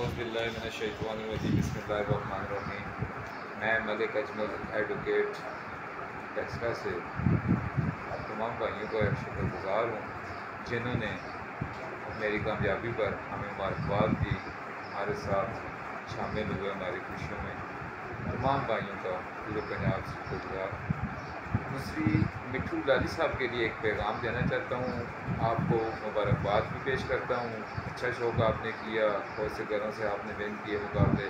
औज़ुबिल्लाहिमिनश्शैतानिर्रजीम बिस्मिल्लाहिर्रहमानिर्रहीम। मैं मलिक अजमल एडवोकेट टेक्सला से आप तमाम भाइयों का शुक्रगुज़ार हूँ जिन्होंने मेरी कामयाबी पर हमें मुबारकबाद दी, हमारे साथ शामिल हुए हमारी खुशियों में। तमाम भाइयों का पूरे पंजाब से शुक्रगुज़ार। दूसरी मिठू लाली साहब के लिए एक पैगाम देना चाहता हूँ, आपको मुबारकबाद भी पेश करता हूँ। अच्छा शौक़ आपने किया, बहुत से घरों से आपने विन किए मुकाबले।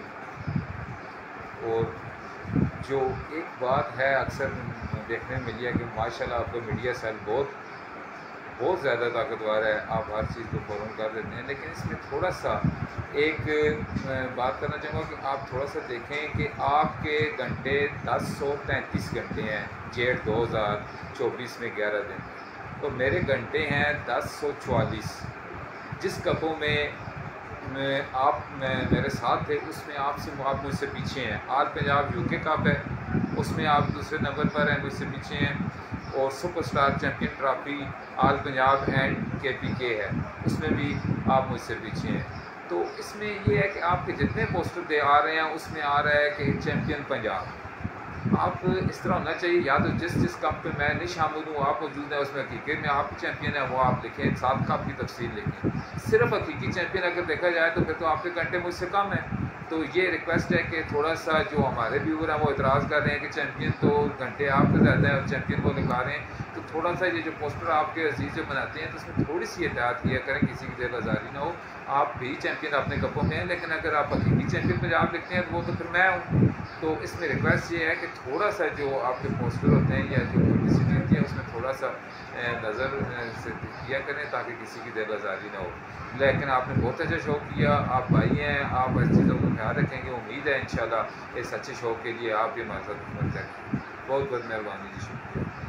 और जो एक बात है अक्सर देखने में मिली है कि माशाल्लाह आपका मीडिया सेल बहुत ज़्यादा ताकतवर है, आप हर चीज़ को फ़ौरन कर देते हैं। लेकिन इसमें थोड़ा सा एक बात करना चाहूँगा कि आप थोड़ा सा देखें कि आपके घंटे 1033 घंटे हैं जेठ 2024 में 11 दिन, तो मेरे घंटे हैं 1044। जिस कपों में आप मेरे साथ थे उसमें आप मुझसे पीछे हैं। आज पंजाब यूके कप है, उसमें आप दूसरे नंबर पर हैं, मुझसे पीछे हैं। और superstar champion trophy all Punjab and KPK है, उसमें भी आप मुझसे पीछे हैं। तो इसमें ये है कि आपके जितने पोस्टर दे आ रहे हैं उसमें आ रहा है कि चैम्पियन पंजाब। आप इस तरह होना चाहिए, या तो जिस कप पे मैं नहीं शामिल हूँ आप मौजूद हैं उसमें हकीकत में आप चैम्पियन है वो आप लिखें, साथ कप की तफसील लिखें। सिर्फ हकीकी चैम्पियन अगर देखा जाए तो फिर तो आपके घंटे मुझसे कम है। तो ये रिक्वेस्ट है कि थोड़ा सा जो हमारे व्यूअर हैं वो इतराज़ कर रहे हैं कि चैम्पियन तो घंटे आपके ज़्यादा है और चैम्पियन वो लिखा रहे हैं, तो थोड़ा सा ये जो पोस्टर आपके अजीज़ जो बनाते हैं तो उसमें थोड़ी सी एहतियात किया करें, किसी की दिल आज़ारी ना हो। आप भी चैम्पियन अपने कपों में हैं, लेकिन अगर आप हकीकी चैम्पियन पंजाब लिखते हैं तो वो तो फिर मैं हूँ। तो इसमें रिक्वेस्ट ये है कि थोड़ा सा जो आपके पोस्टर होते हैं या जो पब्लिसिटी होती है उसमें थोड़ा सा नज़र से किया करें ताकि किसी की दिल आज़ारी ना हो। लेकिन आपने बहुत अच्छा शौक़ किया, आप भाई हैं, आप इस चीज़ों को ख्याल रखेंगे। उम्मीद है इंशाल्लाह इस अच्छे शौक़ के लिए आप भी हमारे साथ खिदमत करें। बहुत बहुत मेहरबानी जी, शुक्रिया।